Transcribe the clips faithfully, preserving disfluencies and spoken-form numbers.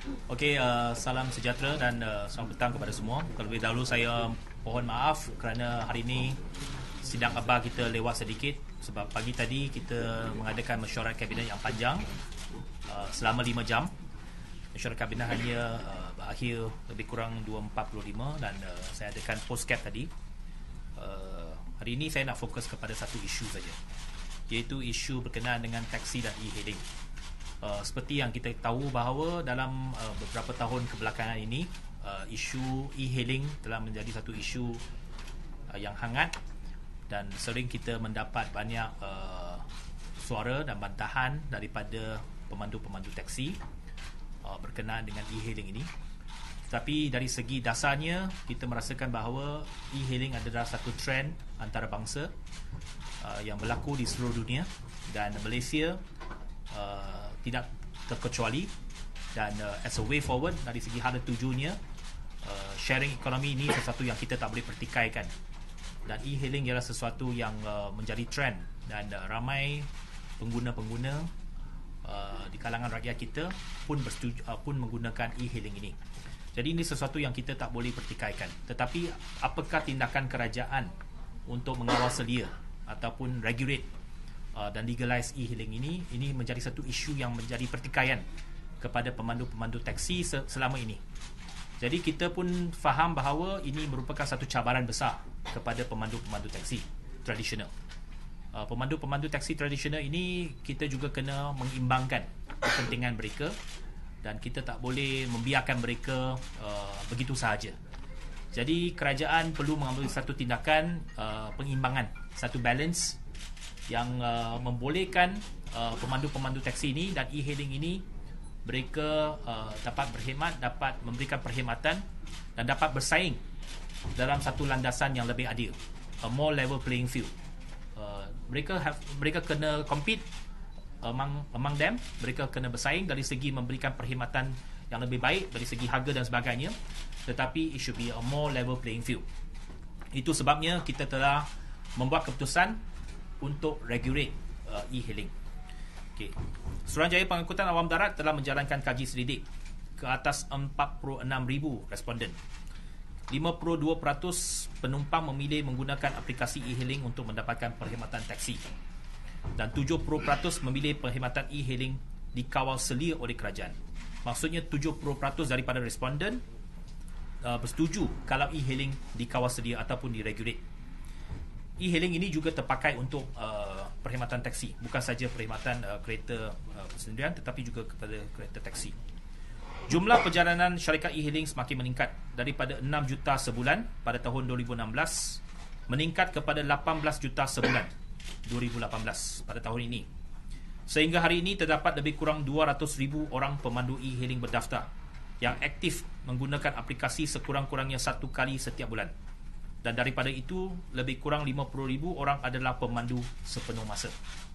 Okey, uh, salam sejahtera dan uh, selamat petang kepada semua. Terlebih dahulu saya mohon maaf kerana hari ini sidang abar kita lewat sedikit sebab pagi tadi kita mengadakan mesyuarat kabinet yang panjang uh, selama lima jam. Mesyuarat kabinet hanya uh, berakhir lebih kurang dua empat puluh lima dan uh, saya adakan postcap tadi. Uh, hari ini saya nak fokus kepada satu isu saja, iaitu isu berkenaan dengan taksi dan e-hailing. Uh, seperti yang kita tahu bahawa dalam uh, beberapa tahun kebelakangan ini uh, isu e-hailing telah menjadi satu isu uh, yang hangat dan sering kita mendapat banyak uh, suara dan bantahan daripada pemandu-pemandu taksi uh, berkenaan dengan e-hailing ini. Tapi dari segi dasarnya kita merasakan bahawa e-hailing adalah satu trend antarabangsa uh, yang berlaku di seluruh dunia dan Malaysia uh, tidak terkecuali, dan uh, as a way forward dari segi hala tujunya uh, sharing ekonomi ini sesuatu yang kita tak boleh pertikaikan, dan e-hailing ialah sesuatu yang uh, menjadi trend dan uh, ramai pengguna-pengguna uh, di kalangan rakyat kita pun bersetuju, uh, pun menggunakan e-hailing ini. Jadi ini sesuatu yang kita tak boleh pertikaikan. Tetapi apakah tindakan kerajaan untuk mengawal selia ataupun regulate Uh, dan legalize e-hailing ini, ini menjadi satu isu yang menjadi pertikaian kepada pemandu-pemandu taksi se- selama ini. Jadi kita pun faham bahawa ini merupakan satu cabaran besar kepada pemandu-pemandu taksi tradisional. Uh, pemandu-pemandu taksi tradisional ini kita juga kena mengimbangkan kepentingan mereka dan kita tak boleh membiarkan mereka uh, begitu sahaja. Jadi kerajaan perlu mengambil satu tindakan uh, pengimbangan, satu balance yang uh, membolehkan uh, pemandu-pemandu taksi ini dan e-hailing ini mereka uh, dapat berkhidmat, dapat memberikan perkhidmatan dan dapat bersaing dalam satu landasan yang lebih adil, a more level playing field. Uh, mereka have, mereka kena compete among among them, mereka kena bersaing dari segi memberikan perkhidmatan yang lebih baik dari segi harga dan sebagainya, tetapi it should be a more level playing field. Itu sebabnya kita telah membuat keputusan untuk regulate uh, e-hailing. Okay. Suruhanjaya Pengangkutan Awam Darat telah menjalankan kaji selidik ke atas empat puluh enam ribu responden. lima puluh dua peratus penumpang memilih menggunakan aplikasi e-hailing untuk mendapatkan perkhidmatan taksi. Dan tujuh puluh peratus memilih perkhidmatan e-hailing dikawal selia oleh kerajaan. Maksudnya tujuh puluh peratus daripada responden uh, bersetuju kalau e-hailing dikawal selia ataupun diregulate. E-hailing ini juga terpakai untuk uh, perkhidmatan taksi, bukan saja perkhidmatan uh, kereta uh, persendirian tetapi juga kepada kereta taksi. Jumlah perjalanan syarikat e-hailing semakin meningkat daripada enam juta sebulan pada tahun dua ribu enam belas meningkat kepada lapan belas juta sebulan dua ribu lapan belas pada tahun ini. Sehingga hari ini terdapat lebih kurang dua ratus ribu orang pemandu e-hailing berdaftar yang aktif menggunakan aplikasi sekurang-kurangnya satu kali setiap bulan. Dan daripada itu, lebih kurang lima puluh ribu orang adalah pemandu sepenuh masa.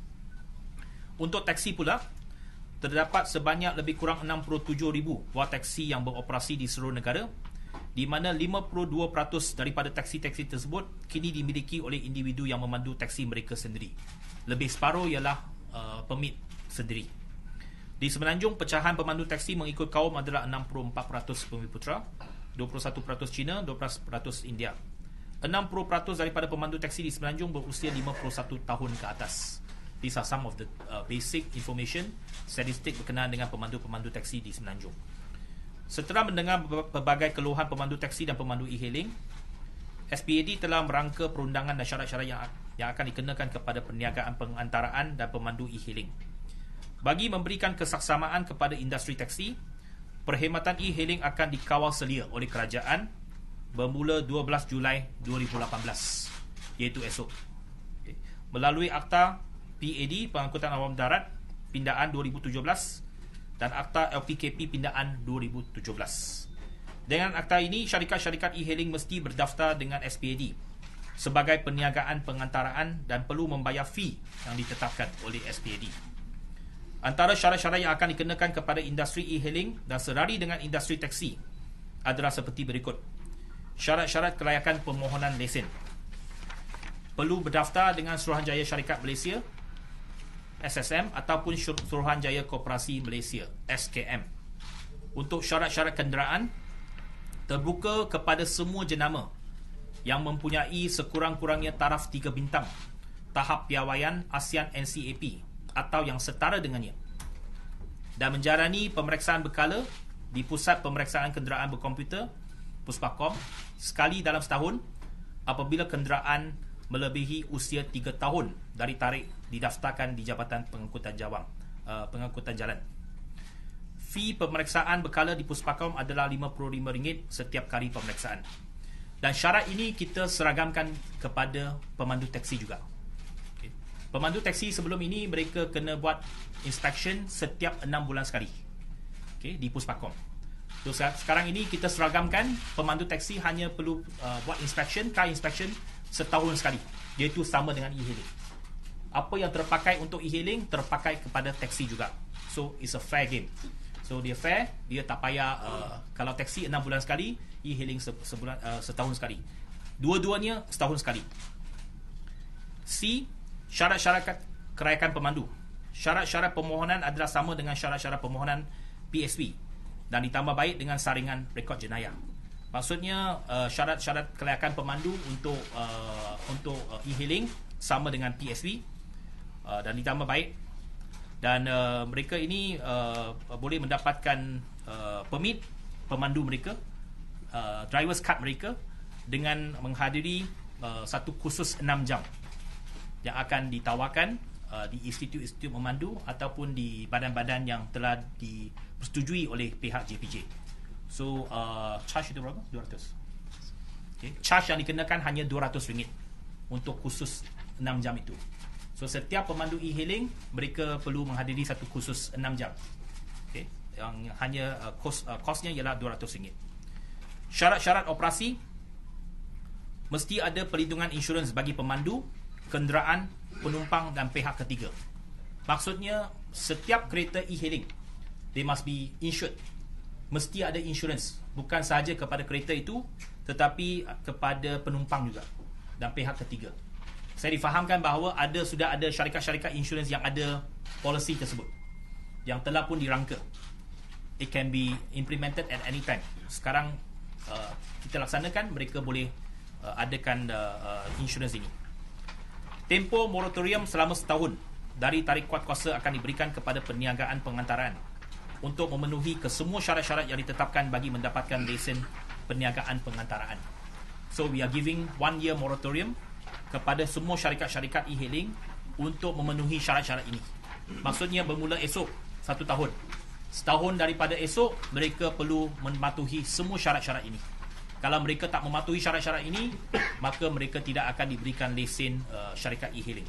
Untuk taksi pula, terdapat sebanyak lebih kurang enam puluh tujuh ribu buah taksi yang beroperasi di seluruh negara, di mana lima puluh dua peratus daripada taksi-taksi tersebut kini dimiliki oleh individu yang memandu taksi mereka sendiri. Lebih separuh ialah uh, permit sendiri. Di Semenanjung, pecahan pemandu taksi mengikut kaum adalah enam puluh empat peratus Bumiputera, dua puluh satu peratus Cina, dua belas peratus India. enam puluh peratus daripada pemandu taksi di Semenanjung berusia lima puluh satu tahun ke atas. These are some of the uh, basic information, statistik berkenaan dengan pemandu-pemandu taksi di Semenanjung. Setelah mendengar pelbagai keluhan pemandu taksi dan pemandu e-hailing, S P A D telah merangka perundangan dan syarat-syarat yang, yang akan dikenakan kepada perniagaan pengantaraan dan pemandu e-hailing. Bagi memberikan kesaksamaan kepada industri taksi, perkhidmatan e-hailing akan dikawal selia oleh kerajaan bermula dua belas Julai dua ribu lapan belas, iaitu esok. Okay. Melalui Akta P A D Pengangkutan Awam Darat Pindaan dua ribu tujuh belas dan Akta L P K P Pindaan dua ribu tujuh belas. Dengan akta ini, syarikat-syarikat e-hailing mesti berdaftar dengan S P A D sebagai perniagaan pengantaraan dan perlu membayar fee yang ditetapkan oleh S P A D. Antara syarat-syarat yang akan dikenakan kepada industri e-hailing dan serari dengan industri taksi adalah seperti berikut. Syarat-syarat kelayakan permohonan lesen. Perlu berdaftar dengan Suruhanjaya Syarikat Malaysia S S M ataupun Suruhanjaya Koperasi Malaysia S K M. Untuk syarat-syarat kenderaan, terbuka kepada semua jenama yang mempunyai sekurang-kurangnya taraf tiga bintang tahap piawaian ASEAN N C A P atau yang setara dengannya, dan menjalani pemeriksaan berkala di Pusat Pemeriksaan Kenderaan Berkomputer Puspakom sekali dalam setahun apabila kenderaan melebihi usia tiga tahun dari tarikh didaftarkan di Jabatan Pengangkutan Jawang, uh, Pengangkutan Jalan. Fee pemeriksaan berkala di Puspakom adalah lima puluh lima ringgit setiap kali pemeriksaan. Dan syarat ini kita seragamkan kepada pemandu taksi juga. Okay. Pemandu taksi sebelum ini mereka kena buat inspection setiap enam bulan sekali. Okay, di Puspakom. So, sekarang ini kita seragamkan pemandu taksi hanya perlu uh, buat inspection, car inspection setahun sekali. Iaitu sama dengan e-hailing. Apa yang terpakai untuk e-hailing terpakai kepada taksi juga. So, it's a fair game. So dia fair, dia tak payah uh, kalau taksi enam bulan sekali, e-hailing se- sebulan uh, setahun sekali. Dua-duanya setahun sekali. C. Syarat-syarat kelayakan pemandu. Syarat-syarat permohonan adalah sama dengan syarat-syarat permohonan P S P dan ditambah baik dengan saringan rekod jenayah. Maksudnya uh, syarat-syarat kelayakan pemandu untuk uh, untuk uh, e-hailing sama dengan P S P uh, dan ditambah baik. Dan uh, mereka ini uh, boleh mendapatkan uh, permit pemandu mereka, uh, driver's card mereka dengan menghadiri uh, satu kursus enam jam yang akan ditawarkan uh, di institut-institut memandu ataupun di badan-badan yang telah dipersetujui oleh pihak J P J. So, uh, charge itu berapa? dua ratus. Okay. Charge yang dikenakan hanya dua ratus ringgit untuk kursus enam jam itu. So, setiap pemandu e-hailing, mereka perlu menghadiri satu kursus enam jam. Okay. Yang hanya uh, kos, uh, kosnya ialah dua ratus ringgit. Syarat-syarat operasi, mesti ada perlindungan insurans bagi pemandu, kenderaan, penumpang dan pihak ketiga. Maksudnya, setiap kereta e-hailing, they must be insured. Mesti ada insurans. Bukan sahaja kepada kereta itu, tetapi kepada penumpang juga dan pihak ketiga. Saya difahamkan bahawa ada sudah ada syarikat-syarikat insurans yang ada polisi tersebut yang telah pun dirangka. It can be implemented at any time. Sekarang uh, kita laksanakan, mereka boleh uh, adakan uh, uh, insurans ini. Tempoh moratorium selama setahun dari tarikh kuat kuasa akan diberikan kepada perniagaan pengantaraan untuk memenuhi kesemua syarat-syarat yang ditetapkan bagi mendapatkan lesen perniagaan pengantaraan. So we are giving one year moratorium kepada semua syarikat-syarikat e-hailing untuk memenuhi syarat-syarat ini. Maksudnya bermula esok satu tahun. Setahun daripada esok, mereka perlu mematuhi semua syarat-syarat ini. Kalau mereka tak mematuhi syarat-syarat ini, maka mereka tidak akan diberikan lesen uh, syarikat e-hailing.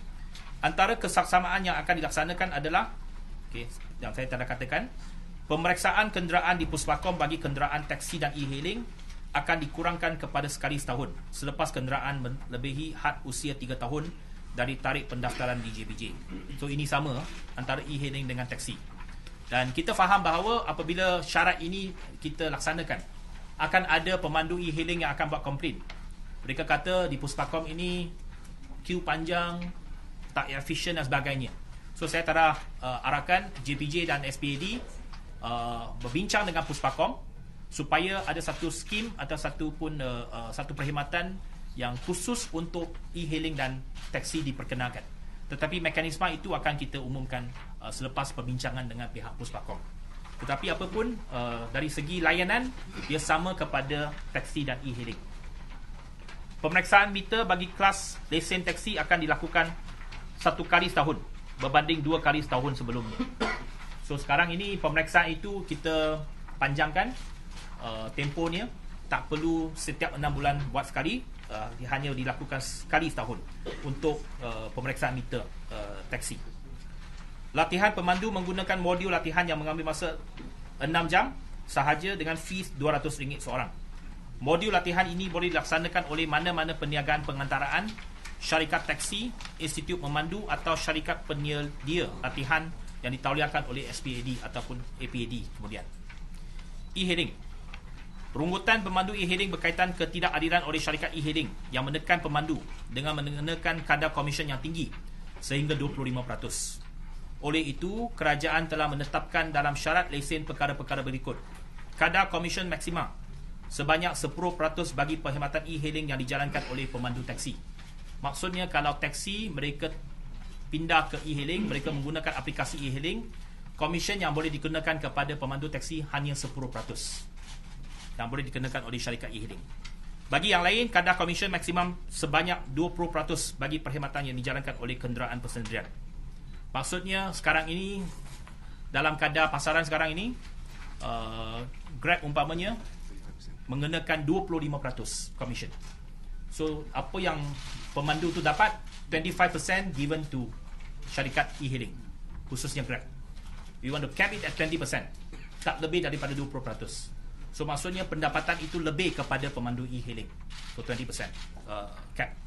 Antara kesaksamaan yang akan dilaksanakan adalah, okay, yang saya telah katakan, pemeriksaan kenderaan di Puspakom bagi kenderaan taksi dan e-hailing akan dikurangkan kepada sekali setahun selepas kenderaan melebihi had usia tiga tahun dari tarikh pendaftaran di J P J. So ini sama antara e-hailing dengan taksi. Dan kita faham bahawa apabila syarat ini kita laksanakan, akan ada pemandu e-hailing yang akan buat komplain. Mereka kata di Puspakom ini queue panjang, tak efisien dan sebagainya. So saya telah uh, arahkan J P J dan S P A D uh, berbincang dengan Puspakom supaya ada satu skim atau satu pun uh, uh, satu perkhidmatan yang khusus untuk e-hailing dan taksi diperkenalkan. Tetapi mekanisme itu akan kita umumkan uh, selepas perbincangan dengan pihak Puspakom. Tetapi apapun uh, dari segi layanan, dia sama kepada taksi dan e-hailing. Pemeriksaan meter bagi kelas lesen taksi akan dilakukan satu kali setahun berbanding dua kali setahun sebelumnya. So sekarang ini pemeriksaan itu kita panjangkan uh, tempohnya, tak perlu setiap enam bulan buat sekali, uh, hanya dilakukan sekali setahun untuk uh, pemeriksaan meter uh, taksi. Latihan pemandu menggunakan modul latihan yang mengambil masa enam jam sahaja dengan fees dua ratus ringgit seorang. Modul latihan ini boleh dilaksanakan oleh mana-mana perniagaan pengantaraan, syarikat taksi, institut memandu atau syarikat penyedia latihan yang ditauliakan oleh S P A D ataupun A P A D kemudian. E-hailing. Rungutan pemandu e-hailing berkaitan ketidakadilan oleh syarikat e-hailing yang menekan pemandu dengan mengenakan kadar komisen yang tinggi sehingga dua puluh lima peratus. Oleh itu, kerajaan telah menetapkan dalam syarat lesen perkara-perkara berikut. Kadar komisen maksima sebanyak sepuluh peratus bagi perkhidmatan e-hailing yang dijalankan oleh pemandu taksi. Maksudnya kalau taksi mereka pindah ke e-hailing, mereka menggunakan aplikasi e-hailing, komisen yang boleh dikenakan kepada pemandu taksi hanya sepuluh peratus yang boleh dikenakan oleh syarikat e-hailing. Bagi yang lain, kadar komisen maksimum sebanyak dua puluh peratus bagi perkhidmatan yang dijalankan oleh kenderaan persendirian. Maksudnya sekarang ini, dalam kadar pasaran sekarang ini, uh, Grab umpamanya mengenakan dua puluh lima peratus komisen. So apa yang pemandu tu dapat, twenty-five percent given to syarikat e-hailing, khususnya Grab. We want to cap it at twenty percent, tak lebih daripada dua puluh peratus. So maksudnya pendapatan itu lebih kepada pemandu e-hailing. So twenty percent uh, cap.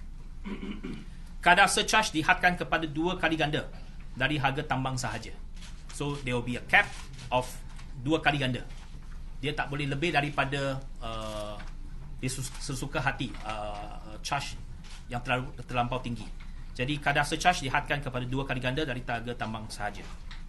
Kadar surcharge dihadkan kepada dua kali ganda dari harga tambang sahaja. So there will be a cap of dua kali ganda. Dia tak boleh lebih daripada uh, dia sesuka hati uh, charge yang terlalu terlampau tinggi. Jadi kadar surcharge dihadkan kepada dua kali ganda dari harga tambang sahaja.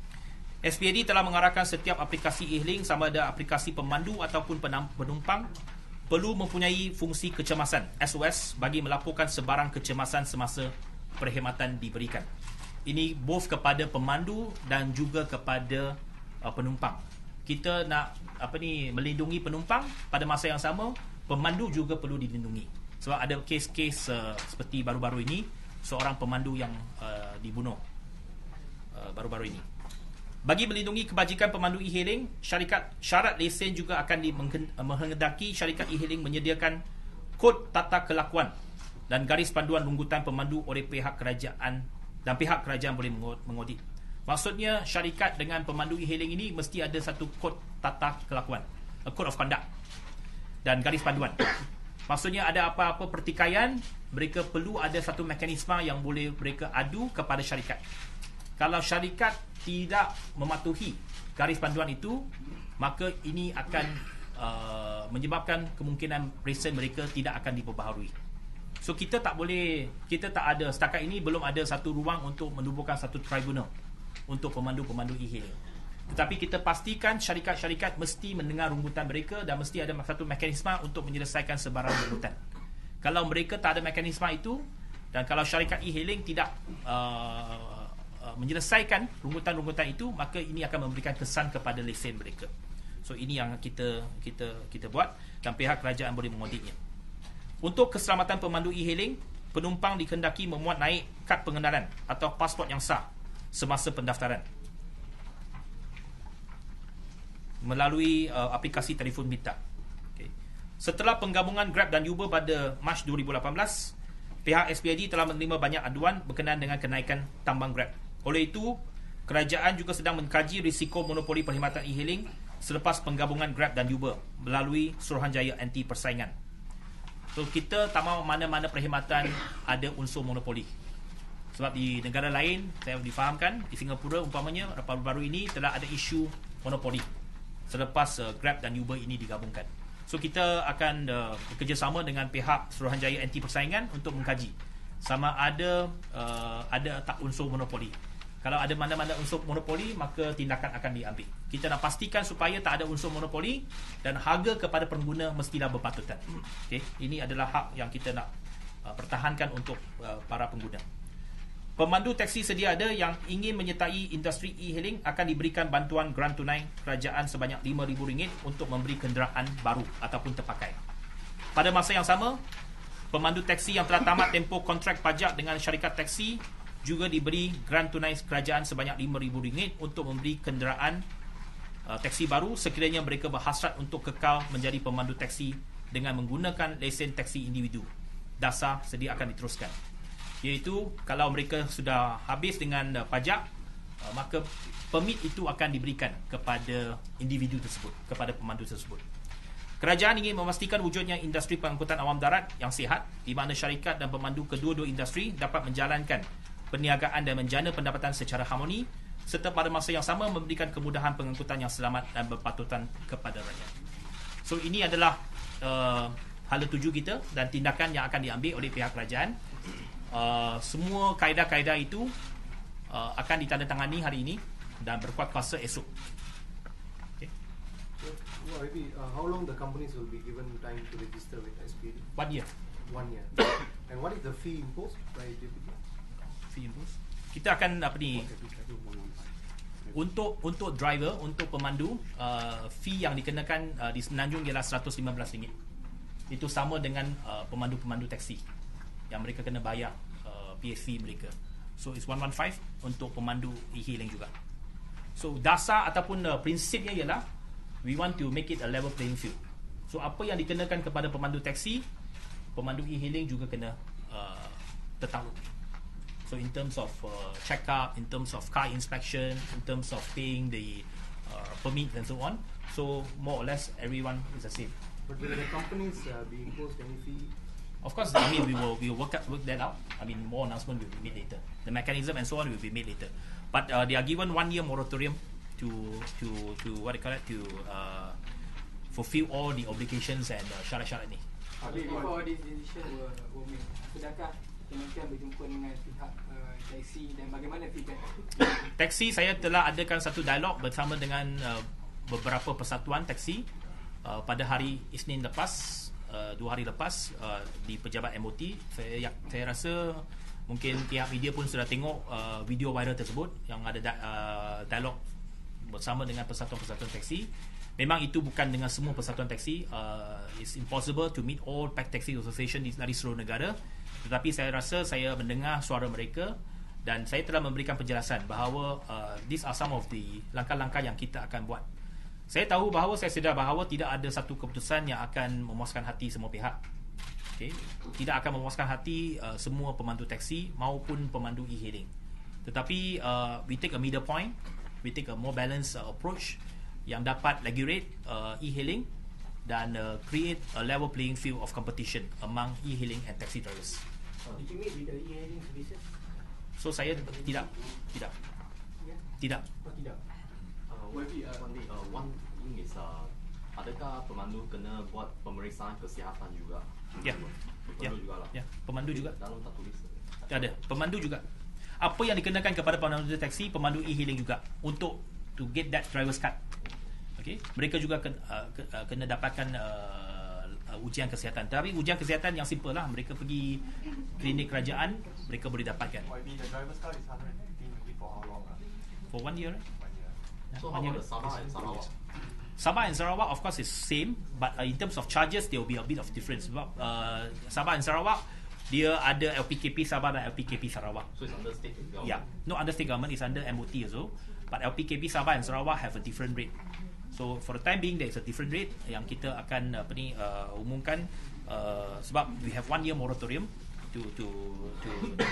S P A D telah mengarahkan setiap aplikasi e-hailing, sama ada aplikasi pemandu ataupun penumpang, perlu mempunyai fungsi kecemasan S O S bagi melaporkan sebarang kecemasan semasa perkhidmatan diberikan. Ini both kepada pemandu dan juga kepada uh, penumpang. Kita nak apa ni melindungi penumpang, pada masa yang sama pemandu juga perlu dilindungi. Sebab ada kes-kes uh, seperti baru-baru ini, seorang pemandu yang uh, dibunuh uh, baru-baru ini. Bagi melindungi kebajikan pemandu e-hailing, syarikat syarat lesen juga akan menghendaki syarikat e-hailing menyediakan kod tata kelakuan dan garis panduan rungutan pemandu oleh pihak kerajaan, dan pihak kerajaan boleh mengaudit. Maksudnya syarikat dengan pemandu e-hailing ini mesti ada satu kod tata kelakuan, a code of conduct, dan garis panduan. Maksudnya ada apa-apa pertikaian, mereka perlu ada satu mekanisme yang boleh mereka adu kepada syarikat. Kalau syarikat tidak mematuhi garis panduan itu, maka ini akan uh, menyebabkan kemungkinan lesen mereka tidak akan diperbaharui. So kita tak boleh, kita tak ada, setakat ini belum ada satu ruang untuk menubuhkan satu tribunal untuk pemandu-pemandu e-hailing. Tetapi kita pastikan syarikat-syarikat mesti mendengar rungutan mereka dan mesti ada satu mekanisme untuk menyelesaikan sebarang rungutan. Kalau mereka tak ada mekanisme itu, dan kalau syarikat e-hailing tidak uh, uh, menyelesaikan rungutan-rungutan itu, maka ini akan memberikan kesan kepada lesen mereka. So ini yang kita kita kita buat, dan pihak kerajaan boleh mengauditnya. Untuk keselamatan pemandu e-hailing, penumpang dikehendaki memuat naik kad pengenalan atau pasport yang sah semasa pendaftaran melalui uh, aplikasi telefon pintar. Okay. Setelah penggabungan Grab dan Uber pada Mac dua ribu lapan belas, pihak S P A D telah menerima banyak aduan berkenaan dengan kenaikan tambang Grab. Oleh itu, kerajaan juga sedang mengkaji risiko monopoli perkhidmatan e-hailing selepas penggabungan Grab dan Uber melalui Suruhanjaya Anti Persaingan. So, kita tak mahu mana-mana perkhidmatan ada unsur monopoli. Sebab di negara lain, saya difahamkan, di Singapura umpamanya, baru-baru ini telah ada isu monopoli selepas uh, Grab dan Uber ini digabungkan. So kita akan uh, bekerjasama dengan pihak Suruhanjaya Anti Persaingan untuk mengkaji sama ada uh, ada tak unsur monopoli. Kalau ada mana-mana unsur monopoli, maka tindakan akan diambil. Kita nak pastikan supaya tak ada unsur monopoli dan harga kepada pengguna mestilah berpatutan. Okay? Ini adalah hak yang kita nak uh, pertahankan untuk uh, para pengguna. Pemandu taksi sedia ada yang ingin menyertai industri e-hailing akan diberikan bantuan grant tunai kerajaan sebanyak lima ribu ringgit untuk membeli kenderaan baru ataupun terpakai. Pada masa yang sama, pemandu taksi yang telah tamat tempoh kontrak pajak dengan syarikat taksi juga diberi grant tunai kerajaan sebanyak lima ribu ringgit untuk membeli kenderaan uh, taksi baru sekiranya mereka berhasrat untuk kekal menjadi pemandu taksi dengan menggunakan lesen taksi individu. Dasar sedia akan diteruskan. Iaitu kalau mereka sudah habis dengan uh, pajak, uh, maka permit itu akan diberikan kepada individu tersebut, kepada pemandu tersebut. Kerajaan ingin memastikan wujudnya industri pengangkutan awam darat yang sihat, di mana syarikat dan pemandu kedua-dua industri dapat menjalankan perniagaan dan menjana pendapatan secara harmoni, serta pada masa yang sama memberikan kemudahan pengangkutan yang selamat dan berpatutan kepada rakyat. So ini adalah uh, hala tuju kita dan tindakan yang akan diambil oleh pihak kerajaan. Uh, semua kaedah-kaedah itu uh, akan ditandatangani hari ini dan berkuat kuasa esok. Okay. So, well, maybe, uh, how long the companies will be given time to register with S P D? One year. One year. And what is the fee imposed by D P P? Fee imposed. Kita akan apa ni? Untuk untuk driver, untuk pemandu, uh, fee yang dikenakan uh, di Semenanjung ialah seratus lima belas ringgit. Itu sama dengan uh, pemandu-pemandu taksi yang mereka kena bayar uh, P S fee mereka. So it's one hundred fifteen untuk pemandu e-hailing juga. So dasar ataupun uh, prinsipnya ialah we want to make it a level playing field. So apa yang dikenakan kepada pemandu taksi, pemandu e-hailing juga kena uh, tertakluk. So in terms of uh, check-up, in terms of car inspection, in terms of paying the uh, permit and so on, so more or less everyone is the same. But will the companies uh, be imposed any fee? Of course, I mean we will we will work out, work that out. I mean more announcement will be made later. The mechanism and so on will be made later. But uh, they are given one year moratorium to to to what they call it to uh, fulfill all the obligations and uh, syarat-syarat ni. Before this decision were, were made, sudahkah kementerian berjumpa dengan pihak uh, taksi dan bagaimana feedback? Taksi, saya telah adakan satu dialog bersama dengan uh, beberapa persatuan taksi uh, pada hari Isnin lepas, uh, dua hari lepas uh, di pejabat M O T. Saya saya rasa mungkin pihak media pun sudah tengok uh, video viral tersebut yang ada da- uh, dialog bersama dengan persatuan-persatuan taksi. Memang itu bukan dengan semua persatuan taksi. Uh, it's impossible to meet all pack taxi association di dari seluruh negara. Tetapi saya rasa saya mendengar suara mereka dan saya telah memberikan penjelasan bahawa uh, these are some of the langkah-langkah yang kita akan buat. Saya tahu bahawa saya sedar bahawa tidak ada satu keputusan yang akan memuaskan hati semua pihak. Okay. Tidak akan memuaskan hati uh, semua pemandu taksi maupun pemandu e-hailing. Tetapi uh, we take a middle point, we take a more balanced uh, approach yang dapat regulate uh, e-hailing dan uh, create a level playing field of competition among e-hailing and taxi drivers. Did you meet with the e-hailing services? So saya tidak tidak Yeah. tidak. Oh, tidak. Uh, Maybe uh, one, thing, uh, one thing is uh, adakah pemandu kena buat pemeriksaan kesihatan juga? Ya. Ya. Pemandu juga lah. Ya, pemandu juga. Dalam tak tulis. Ada, pemandu juga. Apa yang dikenakan kepada pemandu taksi, pemandu e-hailing juga untuk to get that driver's card. Okay, mereka juga kena, uh, ke, uh, kena dapatkan uh, uh, ujian kesihatan. Tapi ujian kesihatan yang simple lah. Mereka pergi klinik kerajaan, mereka boleh dapatkan. I mean, the driver's card is one hundred fifteen ringgit for how long? Uh? For one year, right? One year. So One how year. about the Sabah and Sarawak? Sabah and Sarawak, of course, is same, but uh, in terms of charges, there will be a bit of difference. Sebab uh, Sabah and Sarawak, dia ada L P K P Sabah dan L P K P Sarawak. So it's under state government? Yeah, no, under state government, is under M O T also. But L P K P Sabah and Sarawak have a different rate. So for the time being, there is a different rate yang kita akan apa ni uh, umumkan uh, sebab we have one year moratorium to to to to,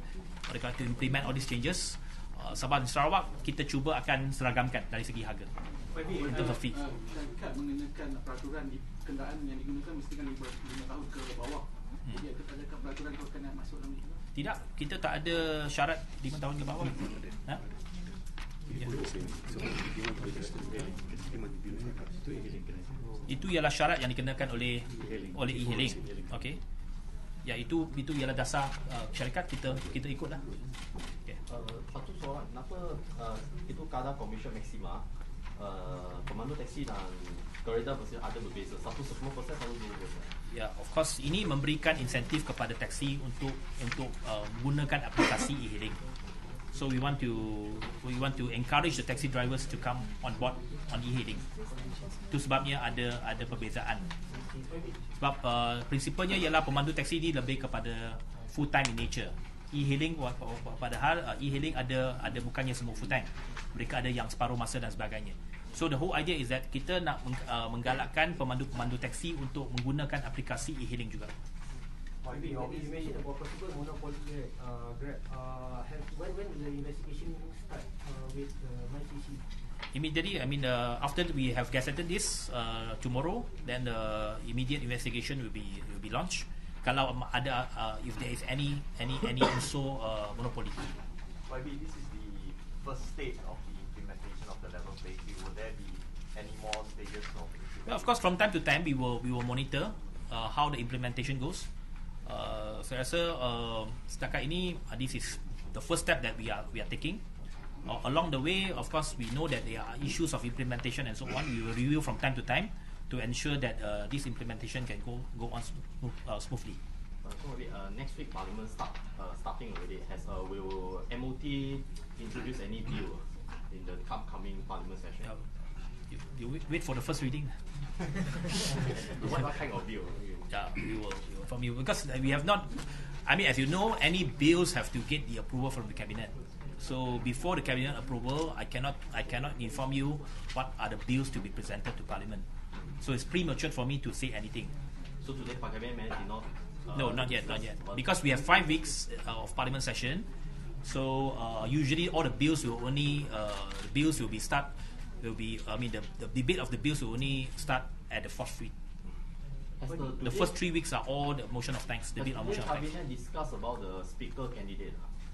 to, to implement all these changes. Uh, Sabah dan Sarawak kita cuba akan seragamkan dari segi harga. Maybe In terms of fee. uh, syarikat mengenakan peraturan di kenderaan yang digunakan mesti kan lima tahun ke bawah. Hmm. Jadi adakah peraturan itu kena masuk dalam itu? Tidak, kita tak ada syarat lima tahun ke bawah. Ha? Ya. Itu ialah syarat yang dikenakan oleh oleh e-hailing. Okey. Ya, itu itu ialah dasar uh, syarikat kita kita ikutlah. Okey. Uh, satu soalan, kenapa uh, itu kadar komisen maksima uh, pemandu taksi dan kereta mesti ada berbeza, satu sepuluh persen, satu dua persen? Ya, of course ini memberikan insentif kepada taksi untuk untuk uh, menggunakan aplikasi e-hailing. So we want to we want to encourage the taxi drivers to come on board on e-hailing. Itu sebabnya ada ada perbezaan. Sebab uh, prinsipalnya ialah pemandu taksi ini lebih kepada full time in nature. E-hailing padahal uh, e-hailing ada ada bukannya semua full time. Mereka ada yang separuh masa dan sebagainya. So the whole idea is that kita nak uh, menggalakkan pemandu-pemandu taksi untuk menggunakan aplikasi e-hailing juga. Maybe you mentioned about possible monopoly right? Uh, Grab. Uh, have, when when will the investigation start uh, with uh, MyCC? Immediately, I mean, uh, after we have gazetted this uh, tomorrow, then the immediate investigation will be will be launched. Kalau ada, uh, if there is any any any also uh, monopoly. Maybe this is the first stage of the implementation of the level playing field. Will there be any more stages of implementation? Well, of course, from time to time we will we will monitor uh, how the implementation goes. Uh, saya rasa uh, setakat ini uh, this is the first step that we are we are taking. Uh, along the way, of course, we know that there are issues of implementation and so on. We will review from time to time to ensure that uh, this implementation can go go on smooth, uh, smoothly. Uh, so maybe uh, next week Parliament start uh, starting already. Has uh, will M O T introduce any bill in the upcoming Parliament session? Uh, you, you wait, wait for the first reading. what, what kind of bill? Yeah, we will, we will from you because we have not. I mean, as you know, any bills have to get the approval from the cabinet. So before the cabinet approval, I cannot I cannot inform you what are the bills to be presented to Parliament. So it's premature for me to say anything. So today, Parliament did not. Uh, No, not yet, not yet. Because we have five weeks uh, of Parliament session. So uh, usually all the bills will only uh, the bills will be start will be I mean the, the debate of the bills will only start at the fourth week. Has the, The first three weeks are all the motion of thanks, debate on motion of thanks. Cabinet discuss about the speaker candidate.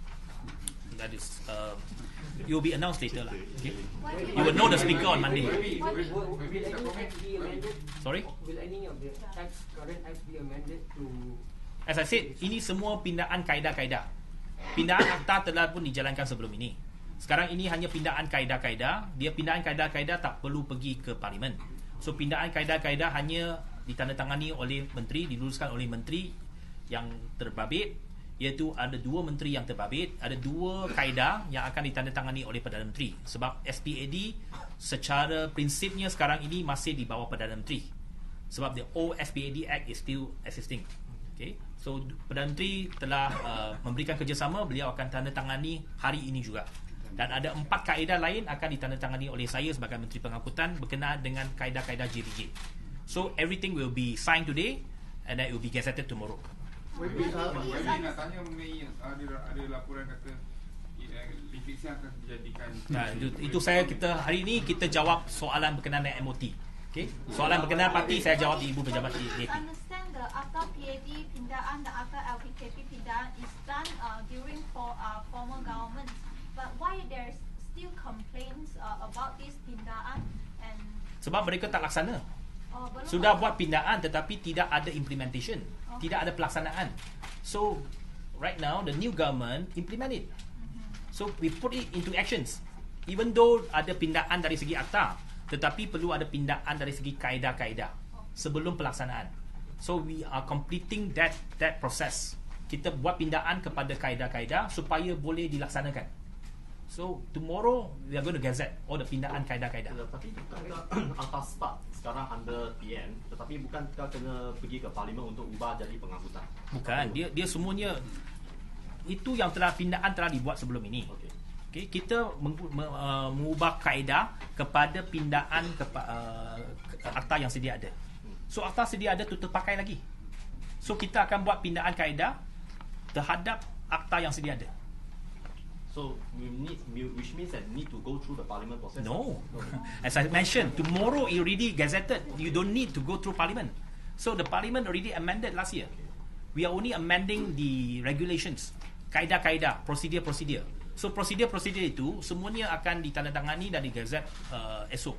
That is, uh, it will be announced later lah. Okay? You will know the speaker on Monday. Maybe, Will, maybe, will, maybe will it's a any comment. act be amended? Sorry? Will any of the acts, current acts be amended to? As I said, ini semua pindaan kaedah-kaedah. Pindaan akta telah pun dijalankan sebelum ini. Sekarang ini hanya pindaan kaedah-kaedah. Dia pindaan kaedah-kaedah tak perlu pergi ke Parlimen. So pindaan kaedah-kaedah hanya ditandatangani oleh menteri, diluluskan oleh menteri yang terbabit. Iaitu ada dua menteri yang terbabit, ada dua kaedah yang akan ditandatangani oleh Perdana Menteri. Sebab S P A D secara prinsipnya sekarang ini masih di bawah Perdana Menteri. Sebab the old S P A D Act is still existing. Okay, so Perdana Menteri telah uh, memberikan kerjasama, beliau akan tandatangani hari ini juga. Dan ada empat kaedah lain akan ditandatangani oleh saya sebagai Menteri Pengangkutan berkenaan dengan kaedah-kaedah J B J. So everything will be signed today and then it will be gazetted tomorrow. Maybe nak tanya mengenai ada ada laporan kata litigasi akan dijadikan. Nah, itu, itu saya kita hari ini kita jawab soalan berkenaan dengan M O T. Okay? Soalan berkenaan parti saya jawab di Ibu Pejabat P A P. Understand the akta P A D pindaan dan akta L P K P pindaan is done uh, during for uh, former government. But why there's still complaints uh, about this pindaan and Sebab mereka tak laksana. uh, belum Sudah buat pindaan tetapi tidak ada implementation. Okay. Tidak ada pelaksanaan. So right now the new government implement it. So we put it into actions. Even though ada pindaan dari segi akta, tetapi perlu ada pindaan dari segi kaedah-kaedah sebelum pelaksanaan. So we are completing that that process. Kita buat pindaan kepada kaedah-kaedah supaya boleh dilaksanakan. So tomorrow we are going to gazette all the pindaan kaedah-kaedah. Tetapi bukankah akta start sekarang under P M, tetapi bukankah kena pergi ke Parlimen untuk ubah jadi pengangkutan? Bukan, dia dia semuanya itu yang telah pindaan telah dibuat sebelum ini. Okey. Okay, kita meng, me, uh, mengubah kaedah kepada pindaan kepa, uh, akta yang sedia ada. So akta sedia ada tu terpakai lagi. So kita akan buat pindaan kaedah terhadap akta yang sedia ada. So we need, which means that need to go through the Parliament process. No. As I mentioned, tomorrow it already gazetted. You don't need to go through Parliament. So the Parliament already amended last year. We are only amending the regulations, kaedah-kaedah, prosedur-prosedur. So prosedur-prosedur itu semuanya akan ditandatangani dan digazet uh, esok.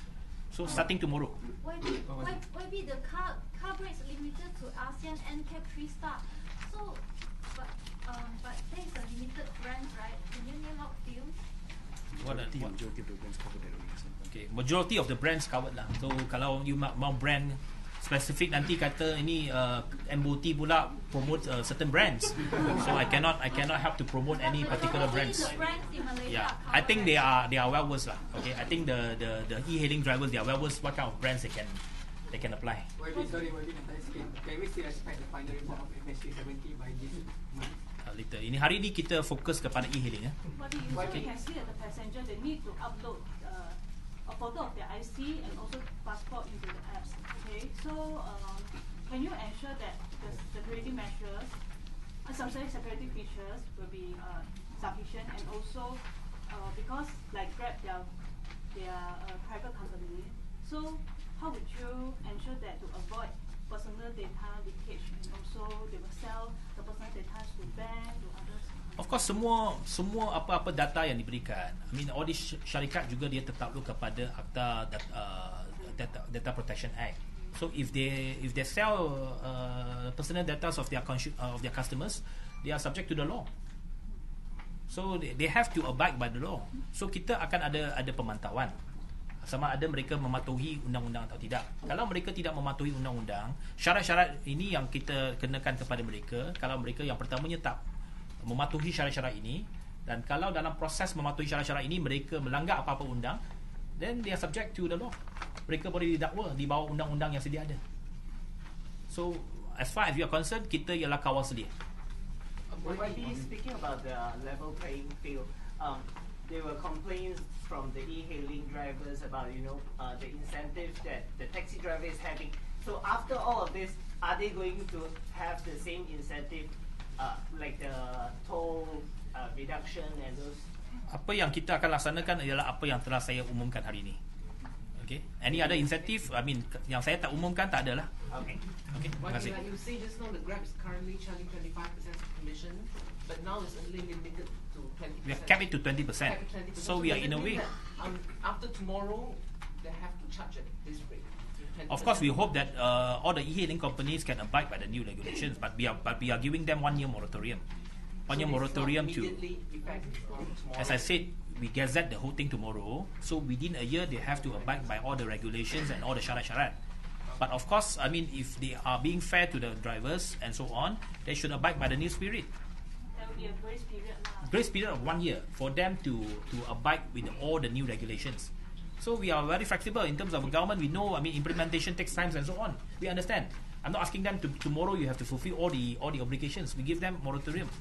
So starting tomorrow. why be, why, why be the car coverage limited to ASEAN N C A P three star? So but um, but there is a limited brand, right? Can you name out few? What are, what? Majority of the brands covered that already. Okay, majority of the brands covered lah. So kalau you ma- mau brand specific nanti kata ini uh, M O T pula promote uh, certain brands. So I cannot I cannot help to promote any particular brands. The brands in Malaysia Yeah, are I think covered, they right? are they are well versed lah. Okay, I think the the the e-hailing drivers they are well versed what kind of brands they can they can apply. Y B, sorry, Y B nak tanya sikit. Can we still expect the final report of F S C seventy by this month? Uh, later. Ini hari ni kita fokus kepada e-hailing eh. What do you usually can see that the passenger they need to upload uh, a photo of their I C and also passport into the apps. Okay, so um, can you ensure that the security measures, uh, some security features will be uh, sufficient and also uh, because like Grab they are they are a private company, so how would you ensure that to avoid personal data leakage and also they will sell the personal data to bank to others? Of course semua semua apa-apa data yang diberikan. I mean all these syarikat juga dia tertakluk kepada Akta dat- uh, data, data Protection Act. So if they if they sell uh, personal data of their consu- uh, of their customers, they are subject to the law. So they, they have to abide by the law. So kita akan ada ada pemantauan sama ada mereka mematuhi undang-undang atau tidak. Kalau mereka tidak mematuhi undang-undang, syarat-syarat ini yang kita kenakan kepada mereka. Kalau mereka yang pertamanya tak mematuhi syarat-syarat ini, dan kalau dalam proses mematuhi syarat-syarat ini mereka melanggar apa-apa undang, then they are subject to the law. Mereka boleh didakwa di bawah undang-undang yang sedia ada. So as far as we are concerned, kita ialah kawal sedia. Y B, speaking about the level playing field, um, there were complaints from the e-hailing drivers about, you know, uh, the incentive that the taxi driver is having. So after all of this, are they going to have the same incentive, uh, like the toll uh, reduction and those? Apa yang kita akan laksanakan ialah apa yang telah saya umumkan hari ini. Okay. Any other incentive? I mean, yang saya tak umumkan tak adalah. Okay. Okay. Terima kasih. Like you say just now, the Grab is currently charging twenty-five percent commission, but now it's only limited to twenty percent. We have kept it to twenty percent. So we are in a way. That, um, after tomorrow, they have to charge at this rate. Of course, we hope that uh, all the e-hailing companies can abide by the new regulations, but we are but we are giving them one year moratorium. One year so moratorium to. As I said, we gazette the whole thing tomorrow. So within a year, they have to abide by all the regulations and all the syarat-syarat. But of course, I mean, if they are being fair to the drivers and so on, they should abide by the new spirit. There will be a grace period now. Grace period of one year for them to to abide with all the new regulations. So we are very flexible in terms of government. We know, I mean, implementation takes time and so on. We understand. I'm not asking them to tomorrow you have to fulfill all the all the obligations. We give them moratorium.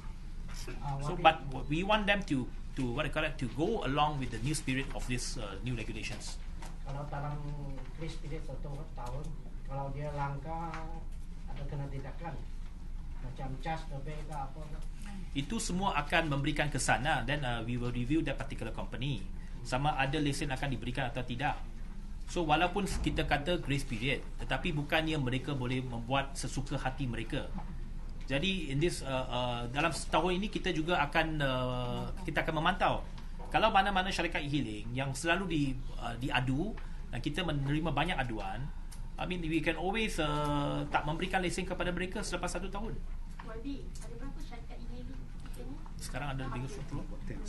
So, but we want them to to what I call it, to go along with the new spirit of this uh, new regulations. Kalau dalam grace period satu tahun, kalau dia langgar ada kena tindakan macam charge lebih ke apa ke? Itu semua akan memberikan kesan lah. Then uh, we will review that particular company, sama ada lesen akan diberikan atau tidak. So walaupun kita kata grace period, tetapi bukannya mereka boleh membuat sesuka hati mereka. Jadi in this uh, uh, dalam setahun ini kita juga akan uh, kita akan memantau kalau mana-mana syarikat e-hailing yang selalu di uh, diadu dan kita menerima banyak aduan, I mean we can always uh, tak memberikan lesen kepada mereka selepas satu tahun. Y B, ada berapa syarikat e-hailing? Sekarang ada lebih sepuluh.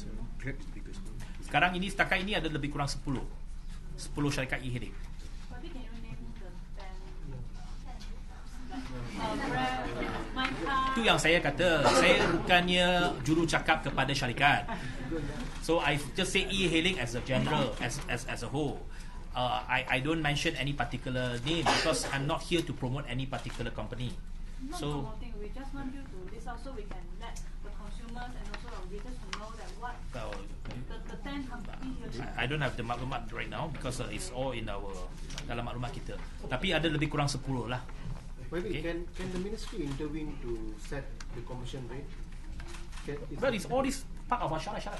Sekarang ini setakat ini ada lebih kurang sepuluh. sepuluh syarikat e-hailing. Maybe can you name the ten? Uh, Grab, my car. Itu yang saya kata. Saya bukannya juru cakap kepada syarikat. So I just say e-hailing as a general, as as as a whole. Uh, I I don't mention any particular name because I'm not here to promote any particular company. Not So promoting, we just want you to list out so we can let the consumers and also our readers to know that what uh, the, the ten companies here. I, I don't have the maklumat right now because uh, it's all in our dalam maklumat kita. Tapi ada lebih kurang sepuluh lah. Maybe Okay. can can the ministry intervene to set the commission rate? Can, is Well, it's all this part of our syarat-syarat.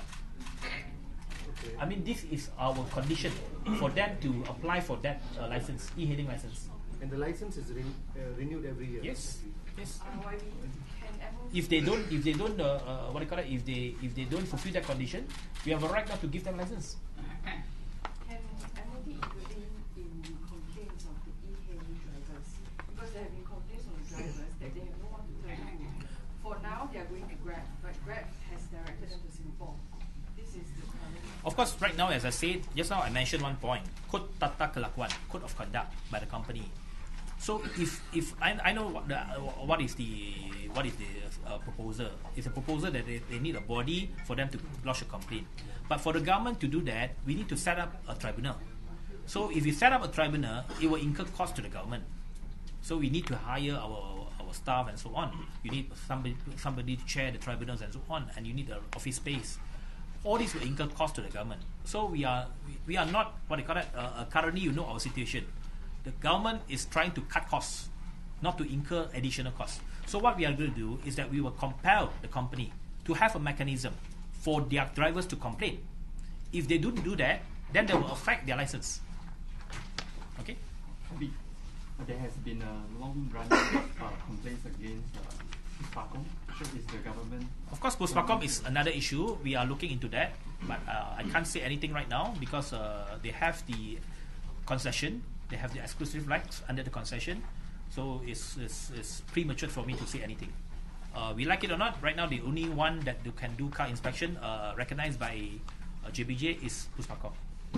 okay. I mean, this is our condition for them to apply for that uh, license, e-hailing license. And the license is re- uh, renewed every year. Yes, yes. Uh, Y B, can M O T If they don't, if they don't, uh, uh, what do you call it? If they, if they don't fulfill that condition, we have a right not to give them license. Can M O T intervene in complaints of the e-hailing drivers? Because there have been complaints from the drivers that they have no one to turn to. For now, they are going to Grab, but Grab has directed them to Singapore. This is the current. Of course, right now, as I said just now, I mentioned one point: code tata kelakuan, code of conduct by the company. So if if I, I know what, the, what is the what is the uh, proposal? It's a proposal that they, they need a body for them to lodge a complaint. But for the government to do that, we need to set up a tribunal. So if we set up a tribunal, it will incur cost to the government. So we need to hire our our staff and so on. You need somebody somebody to chair the tribunals and so on, and you need an office space. All this will incur cost to the government. So we are we, we are not what they call it. Uh, uh, currently, you know our situation. The government is trying to cut costs, not to incur additional costs. So what we are going to do is that we will compel the company to have a mechanism for their drivers to complain. If they don't do that, then they will affect their license. Okay? There has been a long-running uh, complaints against uh, Puspakom. So is the government? Of course, Puspakom is another issue. We are looking into that, but uh, I can't say anything right now because uh, they have the concession. They have the exclusive rights under the concession, so it's, it's, it's premature for me to say anything. Uh, we like it or not, right now the only one that do, can do car inspection uh, recognized by uh, J B J is Puspakom.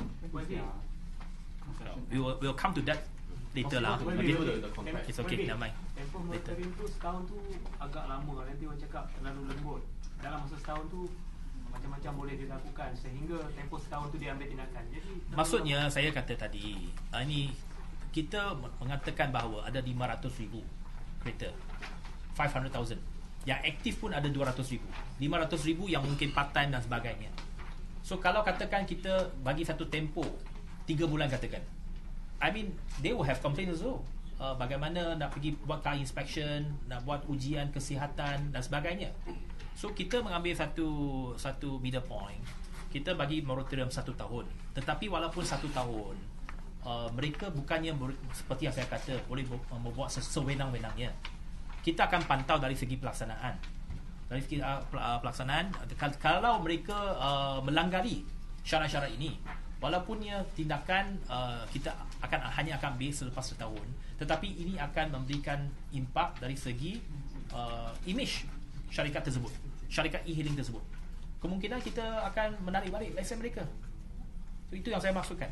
So we will we'll come to that later lah. Okay. It's okay, never mind. Tempoh Later. monitoring tu setahun tu agak lama. Nanti orang cakap terlalu lembut. Dalam masa setahun tu macam-macam boleh dilakukan sehingga tempoh setahun tu dia ambil tindakan. Jadi Maksudnya saya kata tadi, uh, ini kita mengatakan bahawa ada lima ratus ribu kereta, five hundred thousand. Yang aktif pun ada dua ratus ribu. lima ratus ribu yang mungkin part time dan sebagainya. So kalau katakan kita bagi satu tempoh tiga bulan katakan, I mean they will have complaints also. Uh, bagaimana nak pergi buat car inspection, nak buat ujian kesihatan dan sebagainya. So kita mengambil satu satu middle point. Kita bagi moratorium satu tahun. Tetapi walaupun satu tahun, uh, mereka bukannya ber, seperti yang saya kata boleh membuat sewenang-wenangnya. Kita akan pantau dari segi pelaksanaan. Dari segi uh, pelaksanaan, kalau mereka uh, melanggari syarat-syarat ini, walaupunnya tindakan uh, kita akan hanya akan ambil selepas setahun, tetapi ini akan memberikan impak dari segi uh, image syarikat tersebut, syarikat e-hailing tersebut. Kemungkinan kita akan menarik balik lesen mereka. So, itu yang saya maksudkan.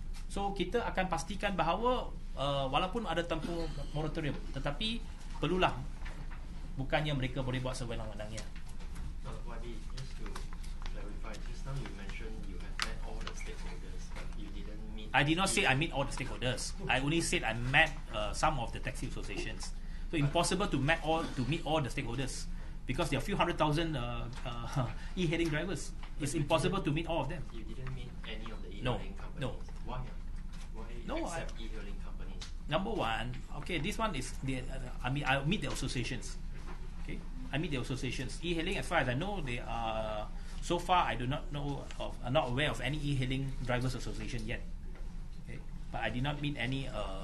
So kita akan pastikan bahawa uh, walaupun ada tempoh moratorium, tetapi perlulah bukannya mereka boleh buat sewenang-wenangnya. Uh, Wadi, just to clarify, just now you mentioned you have met all the stakeholders, but you didn't meet. I did not say I meet all the stakeholders. I only said I met uh, some of the taxi associations. So impossible to meet all to meet all the stakeholders because there are a few hundred thousand uh, uh, e-hailing drivers. It's impossible to meet all of them. You didn't meet any of the No, e-hailing companies. no. Why? Why No, accept I- e-hailing companies? Number one, okay, this one is the. Uh, I mean, I meet the associations. Okay, I meet the associations. E-hailing, as far as I know, they are. So far, I do not know of. I'm not aware of any e-hailing drivers association yet. Okay, but I did not meet any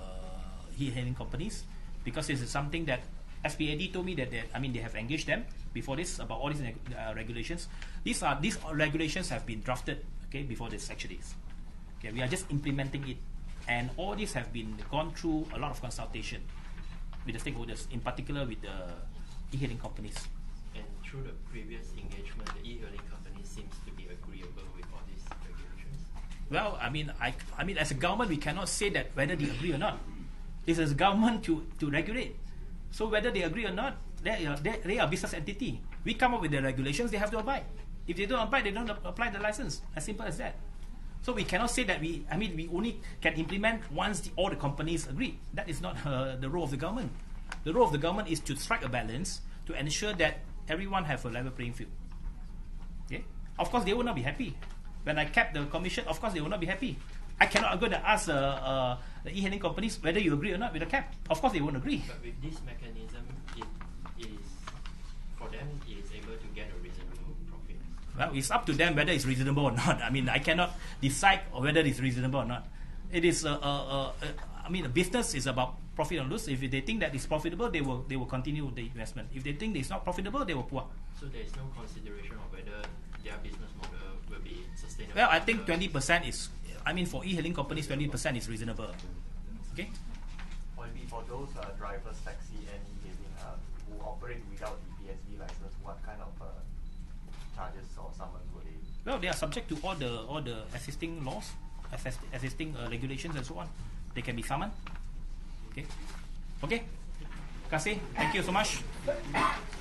uh, e-hailing companies because this is something that S P A D told me that they, I mean they have engaged them before this about all these uh, regulations. These are these regulations have been drafted. Okay, before this actually. Okay, we are just implementing it. And all these have been gone through a lot of consultation with the stakeholders, in particular with the e-hailing companies. And through the previous engagement, the e-hailing company seems to be agreeable with all these regulations. Well, I mean, I, I mean, as a government, we cannot say that whether they agree or not. It's a government to, to regulate. So whether they agree or not, they are, they, they are a business entity. We come up with the regulations, they have to abide. If they don't abide, they don't apply the license. As simple as that. So we cannot say that we, I mean, we only can implement once the, all the companies agree. That is not uh, the role of the government. The role of the government is to strike a balance to ensure that everyone have a level playing field. Okay? Of course, they will not be happy. When I cap the commission, of course, they will not be happy. I cannot go and ask uh, uh, the e-hailing companies whether you agree or not with the cap. Of course, they won't agree. But with this mechanism, it is for them it is able to get a reasonable profit. Well, it's up to them whether it's reasonable or not. I mean, I cannot decide whether it's reasonable or not. It is, uh, uh, uh, I mean, a business is about profit and lose. If they think that it's profitable, they will they will continue the investment. If they think it's not profitable, they will pull out. So there is no consideration of whether their business model will be sustainable. Well, I think twenty percent is, I mean, for e-hailing companies, twenty percent is reasonable. Okay? Or maybe for those uh, drivers, taxi and e-hailing uh, who operate without the P S B license, what kind of uh, charges or summons will they? Well, they are subject to all the all the existing laws, assist, existing uh, regulations and so on. They can be summoned. Okay? Okay? Terima kasih. Thank you so much.